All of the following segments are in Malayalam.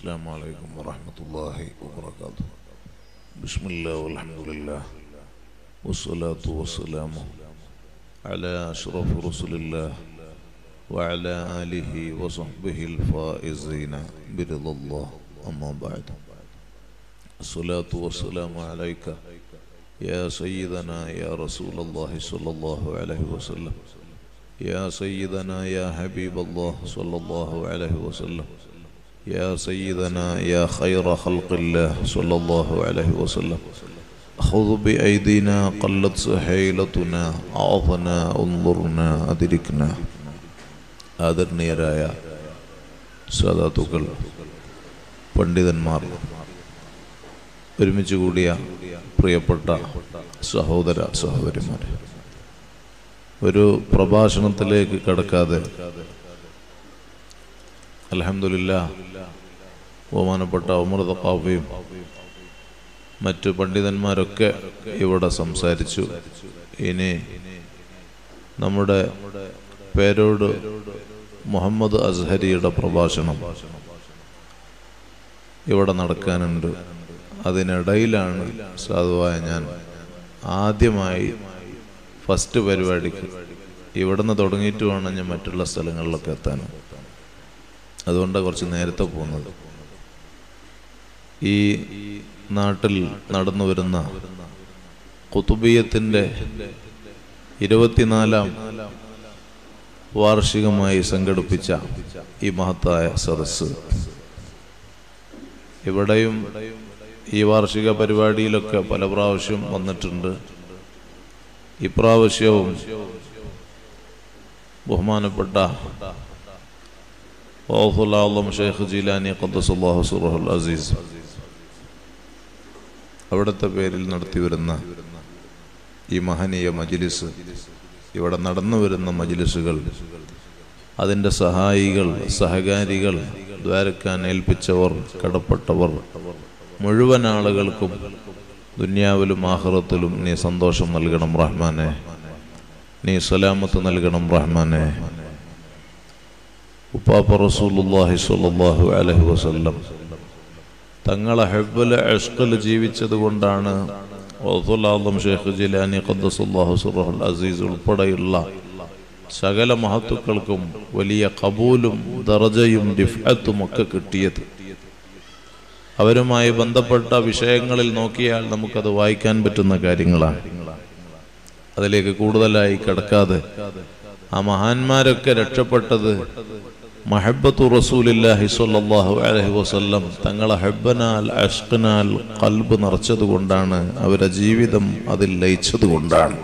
السلام عليكم ورحمة الله وبركاته. بسم الله والحمد لله والصلاة والسلام على أشرف رسل الله وعلى آله وصحبه الفائزين برضا الله. أما بعد، الصلاة والسلام عليك يا سيدنا يا رسول الله صلى الله عليه وسلم، يا سيدنا يا حبيب الله صلى الله عليه وسلم، يا سيدنا يا خير خلق الله صلى الله عليه وسلم. خذ بأيدينا قلت سحيلتنا أعظنا انظرنا أدركنا. ആദരണീയരായ സാദാത്തുക്കൾ, പണ്ഡിതന്മാർ, ഒരുമിച്ച് കൂടിയ പ്രിയപ്പെട്ട സഹോദര സഹോദരിമാരെ, ഒരു പ്രഭാഷണത്തിലേക്ക് കടക്കാതെ അൽഹംദുലില്ലാഹ് ബഹുമാനപ്പെട്ട ഉമർ തഖാഫിയും മറ്റു പണ്ഡിതന്മാരൊക്കെ ഇവിടെ സംസാരിച്ചു. ഇനി നമ്മുടെ പേരോട് മുഹമ്മദ് അസ്ഹരിയുടെ പ്രഭാഷണം ഇവിടെ നടക്കാനുണ്ട്. അതിനിടയിലാണ് സാധുവായ ഞാൻ ആദ്യമായി ഫസ്റ്റ് പരിപാടിക്ക് ഇവിടുന്ന് തുടങ്ങിയിട്ട് വേണം ഞാൻ മറ്റുള്ള സ്ഥലങ്ങളിലൊക്കെ എത്താൻ. അതുകൊണ്ടാണ് കുറച്ച് നേരത്തെ പോകുന്നത്. ഈ നാട്ടിൽ നടന്നു വരുന്ന ഖുതുബിയ്യത്തിൻ്റെ 24ാം വാർഷികമായി സംഘടിപ്പിച്ച ഈ മഹത്തായ സദസ്സ്, ഇവിടെയും ഈ വാർഷിക പരിപാടിയിലൊക്കെ പല പ്രാവശ്യം വന്നിട്ടുണ്ട്. ഇപ്രാവശ്യവും ബഹുമാനപ്പെട്ട ഗൗസുൽ ആലം ഷെയ്ഖ് ജീലാനി ഖദ്ദസല്ലാഹു സിറഹുൽ അസീസ് അവിടുത്തെ പേരിൽ നടത്തി വരുന്ന ഈ മഹനീയ മജ്ലിസ്, ഇവിടെ നടന്നു വരുന്ന മജ്ലിസുകൾ, അതിൻ്റെ സഹായികൾ, സഹകാരികൾ, ദ്വാരക്കാൻ ഏൽപ്പിച്ചവർ, കടപ്പെട്ടവർ, മുഴുവൻ ആളുകൾക്കും ദുനിയാവിലും ആഖിറത്തിലും നീ സന്തോഷം നൽകണം റഹ്മാനെ, നീ സലാമത്ത് നൽകണം റഹ്മാനെ. ഉപ്പാപ്പ റസൂലുള്ളാഹി സ്വല്ലല്ലാഹു അലൈഹി വസല്ലം തങ്ങളെ ഹബ്ബിൽ ഇഷ്ഖിൽ ജീവിച്ചത് കൊണ്ടാണ് ഗൗസുൽ ആലം ഷെയ്ഖ് ജീലാനി ഖദ്ദസല്ലാഹു സിറഹുൽ അസീസ് ഉൾപ്പെടെയുള്ള സകല മഹത്തുക്കൾക്കും വലിയ ഖബൂലും ദറജയും റിഫഅത്തും ഒക്കെ കിട്ടിയത്. അവരുമായി ബന്ധപ്പെട്ട വിഷയങ്ങളിൽ നോക്കിയാൽ നമുക്കത് വായിക്കാൻ പറ്റുന്ന കാര്യങ്ങളാണ്. അതിലേക്ക് കൂടുതലായി കടക്കാതെ, ആ മഹാന്മാരൊക്കെ രക്ഷപ്പെട്ടത് മഹബ്ബത്തു റസൂലില്ലാഹി സ്വല്ലല്ലാഹു അലൈഹി വസല്ലം തങ്ങളെ ഹബ്ബനാൽ അഷ്ഖനാൽ ഖൽബ് നിറച്ചതുകൊണ്ടാണ്, അവരുടെ ജീവിതം അതിൽ ലയിച്ചതുകൊണ്ടാണ്.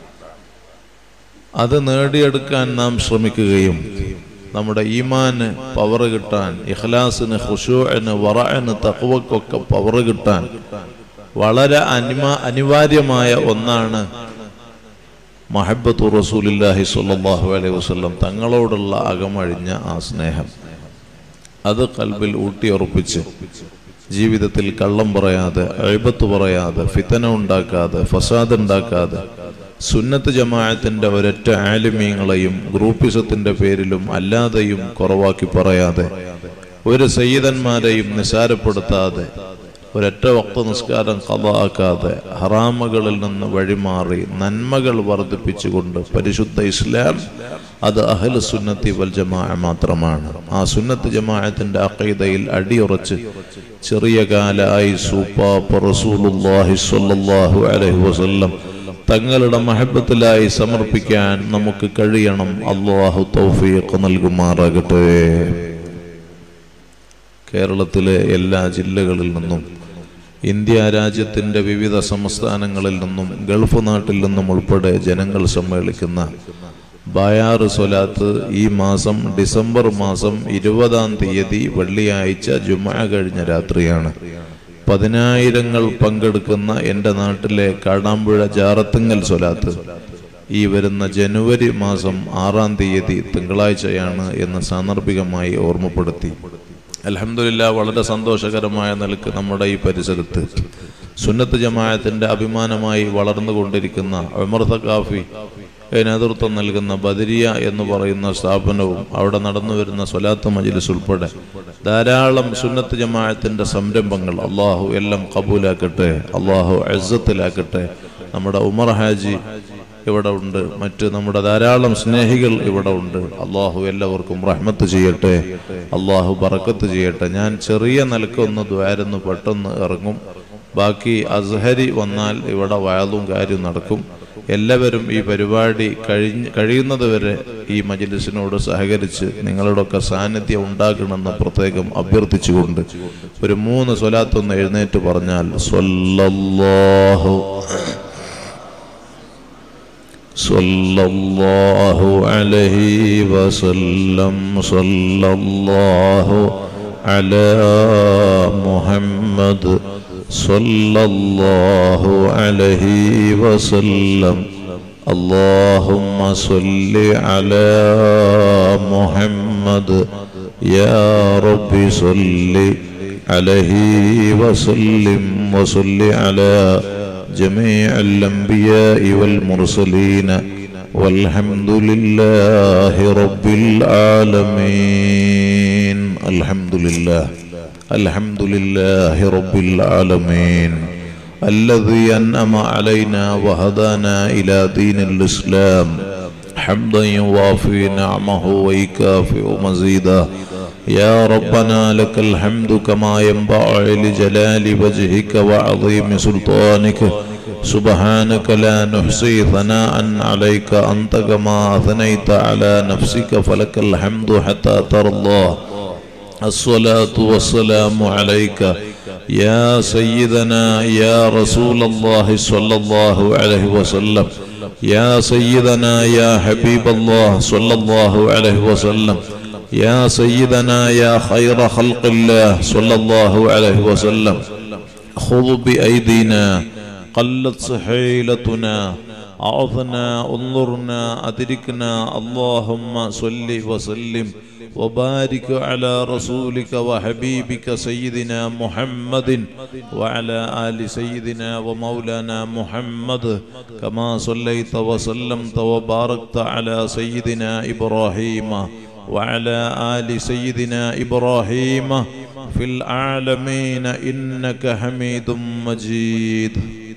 അത് നേടിയെടുക്കാൻ നാം ശ്രമിക്കുകയും നമ്മുടെ ഈമാന് പവർ കിട്ടാൻ, ഇഖ്ലാസിന്, ഖുശൂഇന്, വറഅന്, തഖ്വക്കൊക്കെ പവർ കിട്ടാൻ വളരെ അനിവാര്യമായ ഒന്നാണ് മഹബ്ബത്തു റസൂലില്ലാഹി സ്വല്ലല്ലാഹു അലൈഹി വസല്ലം തങ്ങളോടുള്ള അകമഴിഞ്ഞ ആ സ്നേഹം. അത് ഖൽബിൽ ഊട്ടിയുറപ്പിച്ച് ജീവിതത്തിൽ കള്ളം പറയാതെ, അയ്ബത്ത് പറയാതെ, ഫിതന ഉണ്ടാക്കാതെ, ഫസാദ് ഉണ്ടാക്കാതെ, സുന്നത്ത് ജമാഅത്തിന്റെ ഒരൊറ്റ ആലിമീങ്ങളെയും ഗ്രൂപ്പിസത്തിന്റെ പേരിലും അല്ലാതെയും കുറവാക്കി പറയാതെ, ഒരു സയ്യിദന്മാരെയും നിസാരപ്പെടുത്താതെ, ഒരൊറ്റ വഖ്ത് നിസ്കാരം ഖളാ ആക്കാതെ, ഹറാമുകളിൽ നിന്ന് വഴിമാറി നന്മകൾ വർദ്ധിപ്പിച്ചുകൊണ്ട് പരിശുദ്ധ ഇസ്ലാം അത് അഹ്ലു സുന്നത്തി വൽ ജമാഅ മാത്രമാണ്. ആ സുന്നത്ത് ജമാഅത്തിന്റെ അഖീദയിൽ അടിയുറച്ച് ചെറിയ കാലായി സൂപ്പാപ്പ റസൂലുള്ളാഹി സ്വല്ലല്ലാഹു അലൈഹി വസല്ലം തങ്ങളുടെ മഹബ്ബത്തിലായി സമർപ്പിക്കാൻ നമുക്ക് കഴിയണം. അല്ലാഹു തൗഫീഖ് നൽകുമാറാകട്ടെ. കേരളത്തിലെ എല്ലാ ജില്ലകളിൽ നിന്നും, ഇന്ത്യ രാജ്യത്തിൻ്റെ വിവിധ സംസ്ഥാനങ്ങളിൽ നിന്നും, ഗൾഫ് നാട്ടിൽ നിന്നും ഉൾപ്പെടെ ജനങ്ങൾ സമ്മേളിക്കുന്ന ബയാർ സ്വലാത്ത് ഈ മാസം ഡിസംബർ മാസം 20-ാം തീയതി വെള്ളിയാഴ്ച ജുമുഅ കഴിഞ്ഞ രാത്രിയാണ്. 10,000 പങ്കെടുക്കുന്ന എൻ്റെ നാട്ടിലെ കാടാമ്പുഴ ജാറത്തുങ്ങൽ സ്വലാത്ത് ഈ വരുന്ന ജനുവരി മാസം 6-ാം തീയതി തിങ്കളാഴ്ചയാണ് എന്ന് സാന്ദർഭികമായി ഓർമ്മപ്പെടുത്തി. അൽഹംദുലില്ലാഹ് വളരെ സന്തോഷകരമായ നിലക്ക് നമ്മുടെ ഈ പരിസരത്ത് സുന്നത്ത് ജമാഅത്തിന്റെ അഭിമാനമായി വളർന്നുകൊണ്ടിരിക്കുന്ന ഉമർ തഖാഫി നേതൃത്വം നൽകുന്ന ബദരിയ എന്ന് പറയുന്ന സ്ഥാപനവും അവിടെ നടന്നു വരുന്ന സ്വലാത്ത് മജ്ലിസ് ഉൾപ്പെടെ ധാരാളം സുന്നത്ത് ജമാഅത്തിന്റെ സംരംഭങ്ങൾ അള്ളാഹു എല്ലാം കബൂലാക്കട്ടെ, അള്ളാഹു ഇസ്സത്തിലാക്കട്ടെ. നമ്മുടെ ഉമർ ഹാജി ഇവിടെ ഉണ്ട്, മറ്റ് നമ്മുടെ ധാരാളം സ്നേഹികൾ ഇവിടെ ഉണ്ട്. അള്ളാഹു എല്ലാവർക്കും റഹ്മത്ത് ചെയ്യട്ടെ, അള്ളാഹു ബറക്കത്ത് ചെയ്യട്ടെ. ഞാൻ ചെറിയ നിലക്കൊന്ന് ദ്വാരന്ന് പെട്ടെന്ന് ഇറങ്ങും. ബാക്കി അസ്ഹരി വന്നാൽ ഇവിടെ വയലും കാര്യം നടക്കും. എല്ലാവരും ഈ പരിപാടി കഴിയുന്നത് വരെ ഈ മജ്ലിസിനോട് സഹകരിച്ച് നിങ്ങളുടെയൊക്കെ സാന്നിധ്യം ഉണ്ടാക്കണമെന്ന് പ്രത്യേകം അഭ്യർത്ഥിച്ചുകൊണ്ട് ഒരു 3 സ്വലാത്തൊന്ന് എഴുന്നേറ്റ് പറഞ്ഞാൽ സ്വല്ലല്ലാഹു അലൈഹി വസല്ലം സ്വല്ലല്ലാഹു അലാ മുഹമ്മദ് സ്വല്ലല്ലാഹു അലൈഹി വസല്ലം അല്ലാഹുമ്മ സ്വല്ലി അലാ മുഹമ്മദ് യാ റബ്ബി സ്വല്ലി അലൈഹി വസല്ലം വസല്ലി അലാ جميع الأنبياء والمرسلين والحمد لله رب العالمين. الحمد لله رب العالمين الذي أنعم علينا وهدانا إلى دين الإسلام حمدا يوافي نعمه ويكافئ مزيدا. يا ربنا لك الحمد كما ينبغي لجلال وجهك وعظيم سلطانك. سبحانك لا نحصي ثناء عليك أنت كما أثنيت على نفسك فلك الحمد حتى ترضى. الصلاة والسلام عليك يا سيدنا يا رسول الله صلى الله عليه وسلم، يا سيدنا يا حبيب الله صلى الله عليه وسلم، يا سيدنا يا خير خلق الله صلى الله عليه وسلم. خذ بأيدينا قلت حيلتنا، أعظنا انظرنا أدركنا. اللهم صل وسلم وبارك على رسولك وحبيبك سيدنا محمد وعلى آل سيدنا ومولانا محمد كما صليت وسلمت وباركت على سيدنا إبراهيم وعلى آل سيدنا إبراهيم في العالمين إنك حميد مجيد.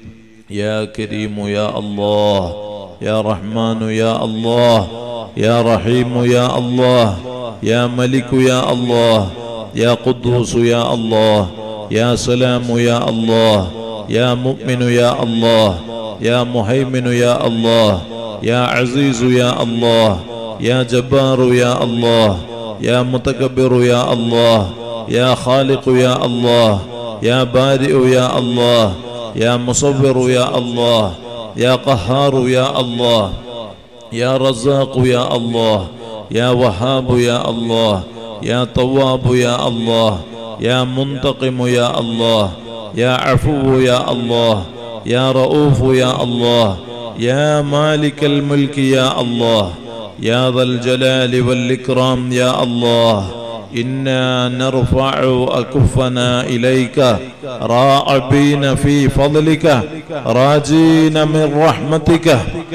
يا كريم يا الله، يا رحمن يا الله، يا رحيم يا الله، يا ملك يا الله، يا قدوس يا الله، يا سلام يا الله، يا مؤمن يا الله، يا مهيمن يا الله، يا عزيز يا الله، يا جبار يا الله، يا متكبر يا الله، يا خالق يا الله، يا بارئ يا الله، يا مصور يا الله، يا قهار يا الله، يا رزاق يا الله، يا وهاب يا الله، يا تواب يا الله، يا منتقم يا الله، يا عفو يا الله، يا رؤوف يا الله، يا مالك الملك يا الله، يا ذا الجلال والإكرام يا الله. إنا نرفع أكفنا إليك راغبين في فضلك راجين من رحمتك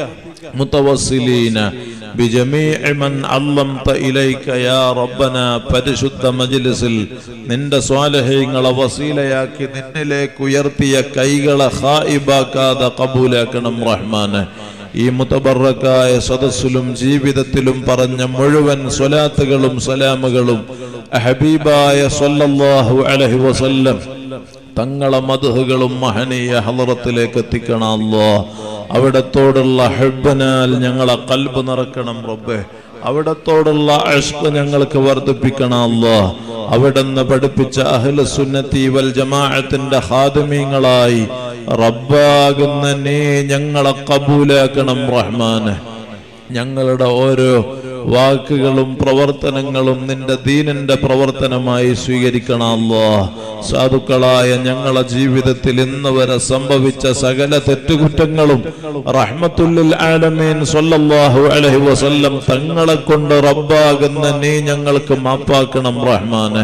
متوسلين بجميع من علمت إليك يا ربنا. പരിശുദ്ധ മജ്ലിസിൽ നിന്റെ സ്വാലിഹീങ്ങളെ വസീലയാക്കി നിന്നിലേക്ക് ഉയർത്തിയ കൈകളെ ഖായിബാക്കാതെ ഖബൂലാക്കണം റഹ്മാനെ. ഈ മുതബറക്കായ സദസ്സിലും ജീവിതത്തിലും പറഞ്ഞ മുഴുവൻ സ്വലാത്തുകളും സലാമുകളും ഹബീബായ സ്വല്ലല്ലാഹു അലൈഹി വസല്ലം തങ്ങളെ മദ്ഹുകളും മഹനീയ ഹളറത്തിലേക്ക് എത്തിക്കണം അല്ലാഹ്. അവിടത്തോടുള്ള ഹബ്ബനാൽ ഞങ്ങളെ ഖൽബ് നിറക്കണം റബ്ബേ. അവിടത്തോടുള്ള ഇഷ്ഖ് ഞങ്ങൾക്ക് വർദ്ധിപ്പിക്കണം അല്ലാഹ്. അവിടുന്ന് പഠിപ്പിച്ച അഹ്ലു സുന്നത്തി വൽ ജമാഅത്തിന്റെ ഖാദിമീങ്ങളായി റബ്ബാകുന്ന നീ ഞങ്ങളെ ഖബൂലാക്കണം റഹ്മാനെ. ഞങ്ങളുടെ ഓരോ വാക്കുകളും പ്രവർത്തനങ്ങളും നിന്റെ ദീനിന്റെ പ്രവർത്തനമായി സ്വീകരിക്കണം അല്ലാഹ്. സാധുക്കളായ ഞങ്ങളുടെ ജീവിതത്തിൽ ഇന്ന് വരെ സംഭവിച്ച സകല തെറ്റുകുറ്റങ്ങളും റഹ്മത്തുൽ ആലമീൻ സ്വല്ലല്ലാഹു അലൈഹി വസല്ലം തങ്ങളെ കൊണ്ട് റബ്ബാകുന്ന നീ ഞങ്ങൾക്ക് മാപ്പാക്കണം റഹ്മാനെ.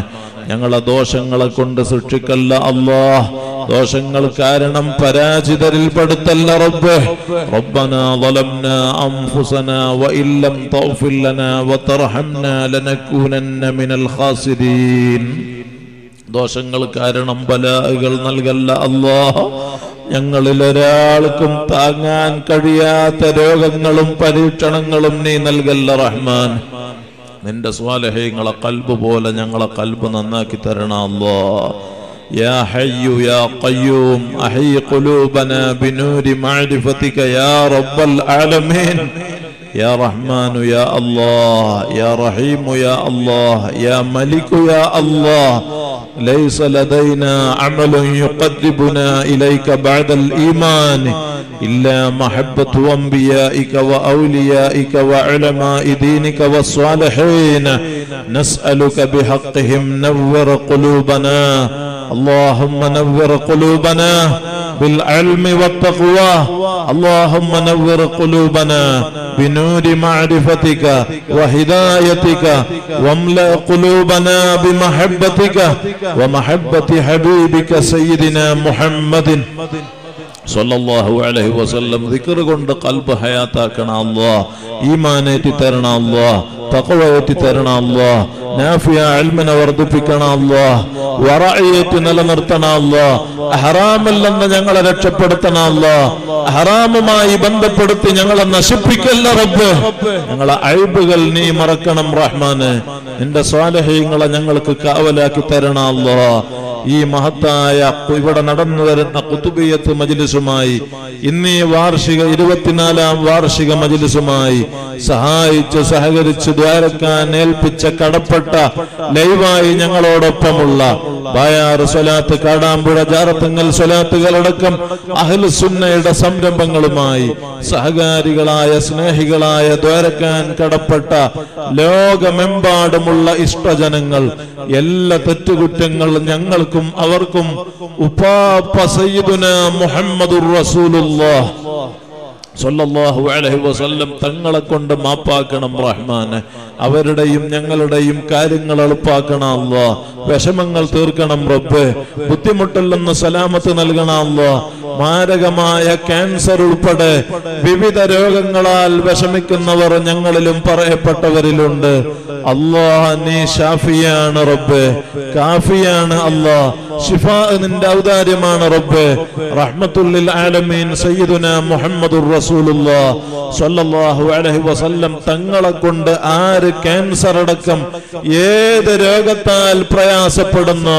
ഞങ്ങളെ ദോഷങ്ങളെ കൊണ്ട് ശിക്ഷിക്കല്ല അല്ലാഹ്. ദോഷങ്ങൾ കാരണം പരാജിതരിൽ പെടുത്തല്ല റബ്ബേ. റബ്ബനാ ളലംനാ അൻഫുസനാ വഇൻ ലം തഗ്ഫിർ ലനാ വതർഹംനാ ലനകൂനന്ന മിനൽ ഖാസിരീൻ. ദോഷങ്ങൾ കാരണം ബലാകൾ നൽകല്ല അല്ലാഹ്. ഞങ്ങളിൽ ഒരാൾക്കും താങ്ങാൻ കഴിയാത്ത രോഗങ്ങളും പരീക്ഷണങ്ങളും നീ നൽകല്ല റഹ്മാൻ. നിന്റെ സ്വാലിഹീങ്ങളെ ഖൽബ് പോലെ ഞങ്ങളെ ഖൽബ് നന്നാക്കി തരണം അല്ലാഹ്. യാ ഹയ്യു യാ ഖയ്യൂം അഹ്യി ഖുലൂബനാ ബിനൂരി മഅരിഫതിക യാ റബ്ബൽ ആലമീൻ. യാ റഹ്മാനു യാ അല്ലാഹ്, യാ റഹീമു യാ അല്ലാഹ്, യാ മലികു യാ അല്ലാഹ്. ليس لدينا عمل يقربنا إليك بعد الإيمان إلا محبة أنبيائك وأوليائك وعلماء دينك والصالحين نسألك بحقهم نور قلوبنا. اللهم نور قلوبنا بالعلم والتقوى. اللهم نور قلوبنا بنور معرفتك وهدايتك واملأ قلوبنا بمحبتك ومحبة حبيبك سيدنا محمد സല്ലല്ലാഹു അലൈഹി വസല്ലം. ദിക്ർ കൊണ്ട് ഖൽബ് ഹയാത്താക്കണ അല്ലാഹ്. ഈമാനേറ്റി തരണ അല്ലാഹ്. തഖ്വയേറ്റി തരണ അല്ലാഹ്. നാഫിയ ഇൽമിനെ വർദ്ധിപ്പിക്കണ അല്ലാഹ്. വറഅയേറ്റി നിലനിർത്തണ അല്ലാഹ്. ഹറാമല്ലെന്ന് ഞങ്ങളെ രക്ഷപ്പെടുത്തണ അല്ലാഹ്. ഹറാമുമായി ബന്ധപ്പെടുത്തി ഞങ്ങളെ നശിപ്പിക്കല്ല റബ്ബ്. ഞങ്ങളെ അയ്ബുകൾ നീ മറക്കണം റഹ്മാനെ. നിന്റെ സ്വാലിഹീങ്ങളെ ഞങ്ങൾക്ക് കാവലാക്കി തരണ അല്ലാഹ്. ഈ മഹത്തായ ഇവിടെ നടന്നു വരുന്ന ഖുതുബിയ്യത്ത് മജ്ലിസുമായി ഇന്നീ വാർഷിക 24ാം വാർഷിക മജ്ലിസുമായി സഹായിച്ച് സഹകരിച്ച് ദ്വാരക്കാൻ ഏൽപ്പിച്ച കടപ്പെട്ട ലൈവായി ഞങ്ങളോടൊപ്പമുള്ള ബായാർ സ്വലാത്ത്, കാടാമ്പുഴ, ജാറത്തുങ്ങൽ സ്വലാത്തുകളടക്കം അഹ്ലുസുന്നയുടെ സംരംഭങ്ങളുമായി സഹകാരികളായ സ്നേഹികളായ ദ്വാരക്കാൻ കടപ്പെട്ട ലോകമെമ്പാടുമുള്ള ഇഷ്ടജനങ്ങൾ എല്ലാ തെറ്റുകുറ്റങ്ങൾ ഞങ്ങൾക്കും അവർക്കും ഉപ്പാപ്പ സയ്യിദുനാ മുഹമ്മദുർ റസൂലുള്ളാഹ് സല്ലല്ലാഹു അലൈഹി വസല്ലം തങ്ങളെ കൊണ്ട് മാപ്പാക്കണം റഹ്മാനെ. അവരുടെയും ഞങ്ങളുടെയും കാര്യങ്ങൾ എളുപ്പാക്കണം അല്ലാഹ്. വിഷമങ്ങൾ തീർക്കണം റബ്ബേ. ബുദ്ധിമുട്ടിൽ നിന്ന് സലാമത്ത് നൽകണം അല്ലാഹ്. മാരകമായ ക്യാൻസർ ഉൾപ്പെടെ വിവിധ രോഗങ്ങളാൽ വിഷമിക്കുന്നവർ ഞങ്ങളിലും പറയപ്പെട്ടവരിലുണ്ട്. അല്ലാഹ് നീ ഷാഫിയാണ് റബ്ബേ, കാഫിയാണ് അല്ലാഹ്. ശിഫാ നിന്റെ ഔദാര്യമാണ് റബ്ബേ. റഹ്മത്തുൽ ലിൽ ആലമീൻ സയ്യിദുനാ മുഹമ്മദുർ റസൂലുള്ളാഹ് സ്വല്ലല്ലാഹു അലൈഹി വസല്ലം തങ്ങളെ കൊണ്ട് ആര് ക്യാൻസർ അടക്കം ഏത് രോഗത്താൽ പ്രയാസപ്പെടുന്നു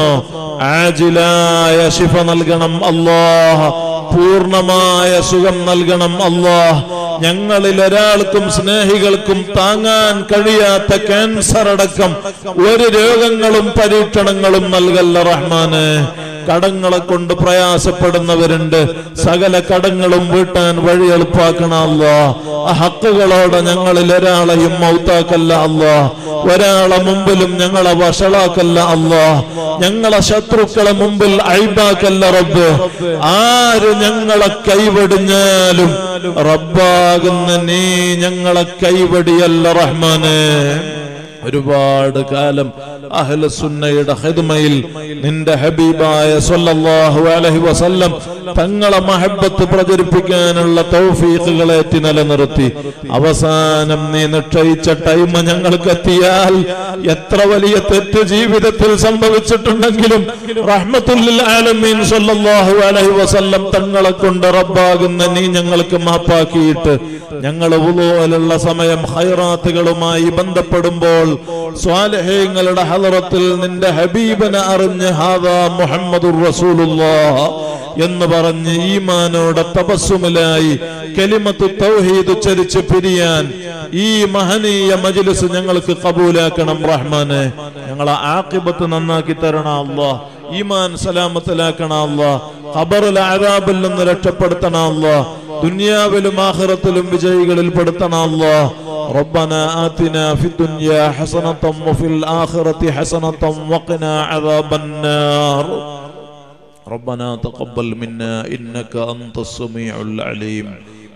ആജിലായ ശിഫ നൽകണം അല്ലാഹ്. പൂർണ്ണമായ സുഖം നൽകണം അല്ലാഹ്. ഞങ്ങളിൽ ഒരാൾക്കും സ്നേഹികൾക്കും താങ്ങാൻ കഴിയാത്ത ക്യാൻസർ അടക്കം ഒരു രോഗങ്ങളും പരീക്ഷണങ്ങളും നൽകല്ല റഹ്മാനെ. കടങ്ങളെ കൊണ്ട് പ്രയാസപ്പെടുന്നവരുണ്ട്. സകല കടങ്ങളും വീട്ടാൻ വഴി എളുപ്പാക്കണ അല്ലാഹ്. ആ ഹക്കുകളോടെ ഞങ്ങളിൽ ഒരാളെയും മൗത്താക്കല്ല അല്ലാഹ്. ഒരാളെ മുമ്പിലും ഞങ്ങളെ വഷളാക്കല്ല അല്ലാഹ്. ഞങ്ങളെ ശത്രുക്കളെ മുമ്പിൽ ഐബാക്കല്ല റബ്ബ്. ആര് ഞങ്ങളെ കൈവടിഞ്ഞാലും റബ്ബാകുന്ന നീ ഞങ്ങളെ കൈവടിയല്ല റഹ്മാനെ. ഒരുപാട് കാലം അഹ്ലുസുന്നയുടെ ഖിദ്മയിൽ നിന്റെ ഹബീബായ സല്ലല്ലാഹു അലൈഹി വസല്ലം തങ്ങളെ മഹബ്ബത്ത് പ്രചരിപ്പിക്കാനുള്ള തൗഫീഖുകളേറ്റി നിലനിർത്തി അവസാനം നീ നിശ്ചയിച്ച ടൈം ഞങ്ങൾക്ക് എത്തിയാൽ എത്ര വലിയ തെറ്റ് ജീവിതത്തിൽ സംഭവിച്ചിട്ടുണ്ടെങ്കിലും റഹ്മത്തുൽ ലിൽ ആലമീൻ സല്ലല്ലാഹു അലൈഹി വസല്ലം തങ്ങളെ കൊണ്ട് റബ്ബാകുന്ന നീ ഞങ്ങൾക്ക് മാപ്പാക്കിയിട്ട് ഞങ്ങൾ വുളൂഅലുള്ള സമയം ഖൈറാത്തുകളുമായി ബന്ധപ്പെടുമ്പോൾ സ്വാലിഹീങ്ങളുടെ ഹളറത്തിൽ നിന്റെ ഹബീബിനെ അറിഞ്ഞ് ഹാദാ മുഹമ്മദുർ റസൂലുള്ളാഹ് എന്ന് പറഞ്ഞ് ഈമാനോടെ തബസ്സുമിലായി കലിമത്തു തൗഹീദ് ഉച്ചരിച്ച് പിരിയാൻ ഈ മഹനീയ മജ്ലിസ് ഞങ്ങൾക്ക് ഖബൂലാക്കണം റഹ്മാനെ. ഞങ്ങളെ ആഖിബത്ത് നന്നാക്കി തരണം അല്ലാഹ്. ഈമാൻ സലാമത്തിലാക്കണം അല്ലാഹ്. ഖബറിലെ അദാബിൽ നിന്ന് രക്ഷപ്പെടുത്തണം അല്ലാഹ്. ദുനിയാവിലും ആഖിറത്തിലും വിജയികളിൽ പെടുത്തണം അല്ലാഹ്. ربنا آتنا في الدنيا حسنة وفي الآخرة حسنة وقنا عذاب النار. ربنا تقبل منا إنك أنت السميع العليم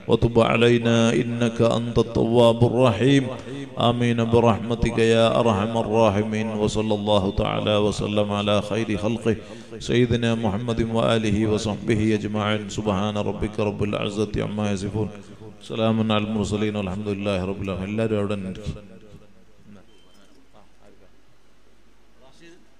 وتب علينا إنك أنت التواب الرحيم آمين برحمتك يا أرحم الراحمين وصلى الله تعالى وسلم على خير خلقه سيدنا محمد وآله وصحبه أجمعين سبحان ربك رب العزة عما يصفون سلام على المرسلين والحمد لله رب العالمين.